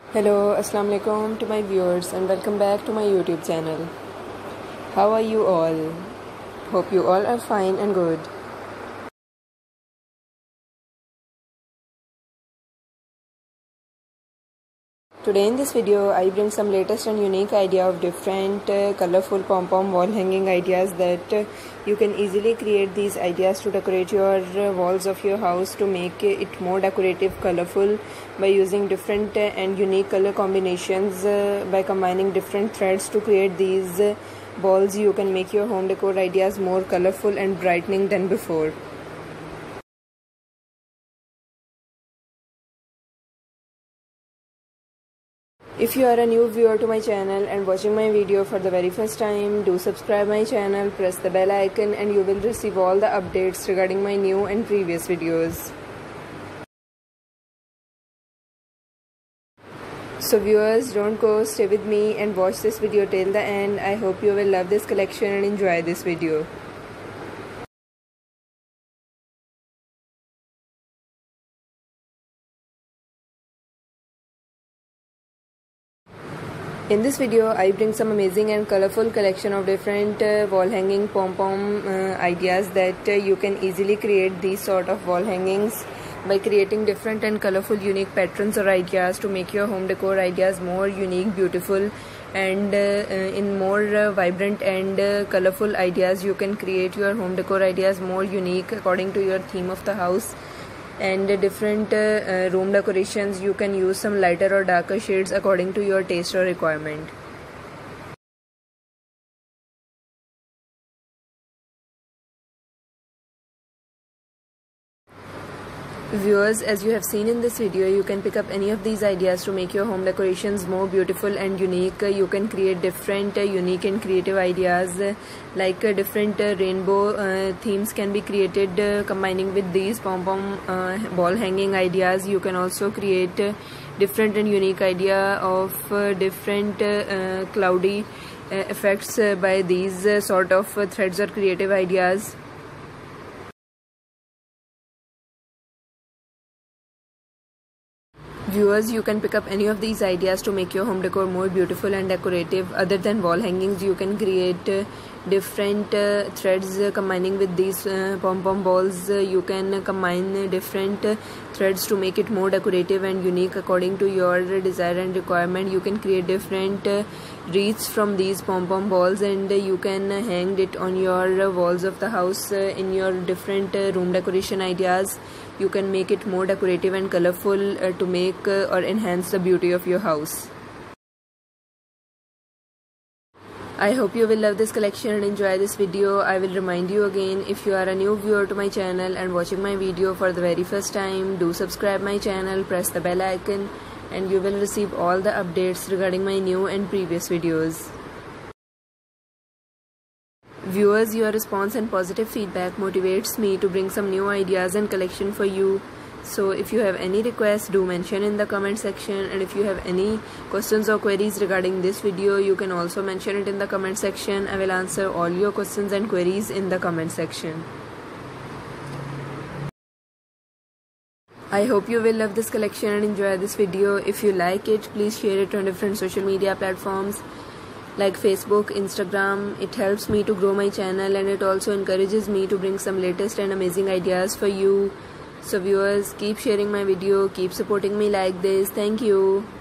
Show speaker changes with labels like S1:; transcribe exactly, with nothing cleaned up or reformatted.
S1: Hello, Assalamu alaikum to my viewers and welcome back to my YouTube channel. How are you all? Hope you all are fine and good. Today in this video, I bring some latest and unique idea of different uh, colorful pom-pom wall hanging ideas that uh, you can easily create these ideas to decorate your uh, walls of your house to make it more decorative, colorful by using different uh, and unique color combinations. Uh, by combining different threads to create these uh, balls, you can make your home decor ideas more colorful and brightening than before. If you are a new viewer to my channel and watching my video for the very first time, do subscribe my channel, press the bell icon and you will receive all the updates regarding my new and previous videos. So viewers, don't go, stay with me and watch this video till the end. I hope you will love this collection and enjoy this video. In this video, I bring some amazing and colorful collection of different uh, wall hanging pom-pom uh, ideas that uh, you can easily create these sort of wall hangings by creating different and colorful unique patterns or ideas to make your home decor ideas more unique, beautiful and uh, uh, in more uh, vibrant and uh, colorful ideas. You can create your home decor ideas more unique according to your theme of the house. And different uh, uh, room decorations, you can use some lighter or darker shades according to your taste or requirement. Viewers, as you have seen in this video, you can pick up any of these ideas to make your home decorations more beautiful and unique. You can create different uh, unique and creative ideas uh, like uh, different uh, rainbow uh, themes can be created uh, combining with these pom-pom uh, ball hanging ideas. You can also create uh, different and unique idea of uh, different uh, uh, cloudy uh, effects uh, by these uh, sort of uh, threads or creative ideas. Viewers, you can pick up any of these ideas to make your home decor more beautiful and decorative. Other than wall hangings, you can create uh, different uh, threads uh, combining with these uh, pom-pom balls. Uh, you can combine uh, different uh, threads to make it more decorative and unique according to your desire and requirement. You can create different uh, wreaths from these pom-pom balls and uh, you can uh, hang it on your uh, walls of the house uh, in your different uh, room decoration ideas. You can make it more decorative and colorful uh, to make uh, or enhance the beauty of your house. I hope you will love this collection and enjoy this video. I will remind you again, if you are a new viewer to my channel and watching my video for the very first time, do subscribe my channel, press the bell icon and you will receive all the updates regarding my new and previous videos. Viewers, your response and positive feedback motivates me to bring some new ideas and collection for you. So if you have any requests, do mention in the comment section, and if you have any questions or queries regarding this video, you can also mention it in the comment section. I will answer all your questions and queries in the comment section. I hope you will love this collection and enjoy this video. If you like it, please share it on different social media platforms like Facebook, Instagram. It helps me to grow my channel and it also encourages me to bring some latest and amazing ideas for you. So viewers, keep sharing my video, keep supporting me like this. Thank you.